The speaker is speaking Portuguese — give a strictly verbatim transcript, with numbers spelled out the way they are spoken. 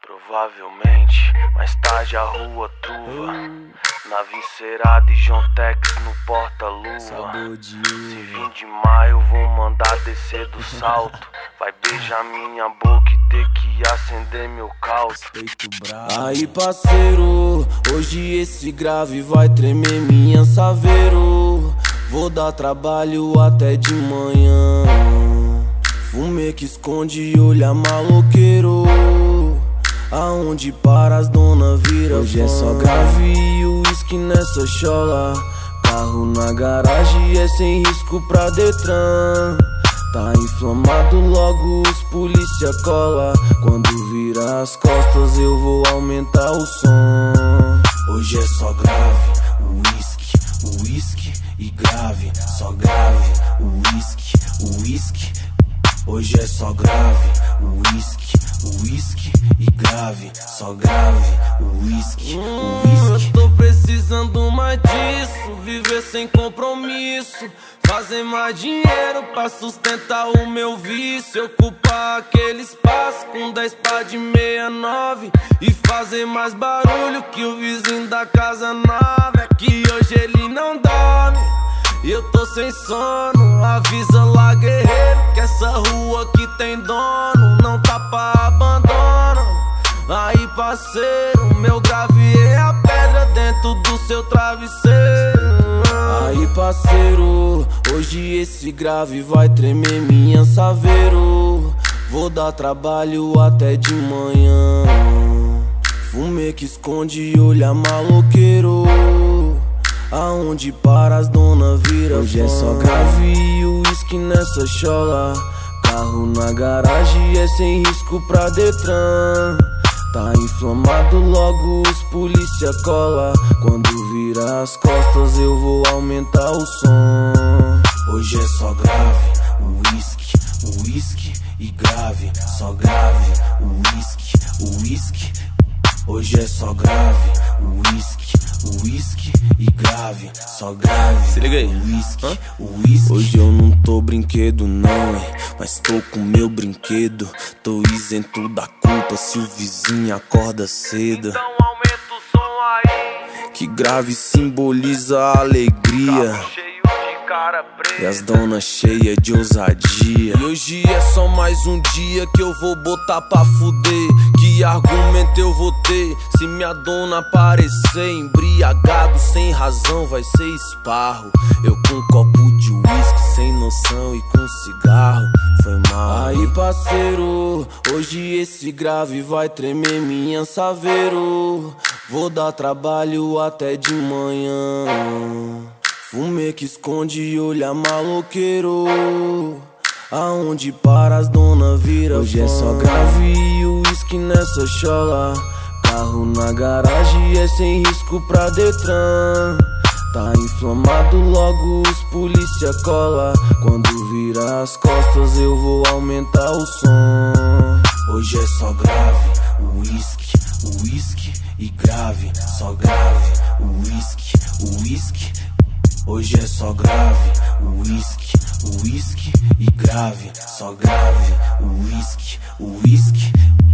Provavelmente, mais tarde a rua truva, na Vincerada e John Tex no porta-luva. Se vim de maio vou mandar descer do salto. Vai beijar minha boca e ter que acender meu calço. Aí parceiro, hoje esse grave vai tremer minha saveiro. Vou dar trabalho até de manhã. Fumê que esconde e olha maloqueiro. Aonde para as dona vira hoje fã. É só grave e uísque nessa chola. Carro na garagem é sem risco pra Detran. Tá inflamado, logo os polícia cola. Quando vira as costas eu vou aumentar o som. Hoje é só grave, uísque, uísque e grave. Só grave, uísque, uísque. Hoje é só grave, uísque, uísque e grave. Só grave, uísque, uísque. Eu tô precisando mais disso, viver sem compromisso. Fazer mais dinheiro pra sustentar o meu vício. Ocupar aquele espaço com dez pá de meia nove. E fazer mais barulho que o vizinho da casa nova. É que hoje ele não dorme e eu tô sem sono. Avisa lá, guerreiro, que essa rua aqui tem dono. Não tá pra abandono. Aí parceiro, meu grave é a pedra dentro do seu travesseiro. Aí parceiro, hoje esse grave vai tremer minha saveiro. Vou dar trabalho até de manhã. Fumê que esconde e olha maloqueiro. Aonde para as dona vira hoje fã. É só grave e uísque nessa chola. Carro na garagem é sem risco pra Detran. Tá inflamado, logo os polícia cola. Quando vira as costas eu vou aumentar o som. Hoje é só grave, uísque, uísque e grave. Só grave, uísque, uísque. Hoje é só grave, uísque, uísque e grave. Só grave, se liga aí, uísque, uísque. Hoje eu não tô brinquedo não, hein, mas tô com meu brinquedo. Tô isento da culpa se o vizinho acorda cedo. Então aumenta o som aí, que grave simboliza a alegria. carro cheio de cara preta E as donas cheias de ousadia. E hoje é só mais um dia que eu vou botar pra fuder. Que argumento eu vou ter se minha dona aparecer embriagado sem razão? Vai ser esparro. Eu com um copo de uísque sem noção e com cigarro. Foi mal. Aí parceiro, hoje esse grave vai tremer minha saveiro. Vou dar trabalho até de manhã. Fumê que esconde e olha maloqueiro. Aonde para as dona vira hoje fã. É só grave e uísque nessa chola. Carro na garagem é sem risco pra Detran. Tá inflamado, logo os polícia cola. Quando vira as costas eu vou aumentar o som. Hoje é só grave, uísque, uísque e grave. Só grave, uísque, uísque. Hoje é só grave, uísque, uísque e grave. Só grave, uísque, uísque.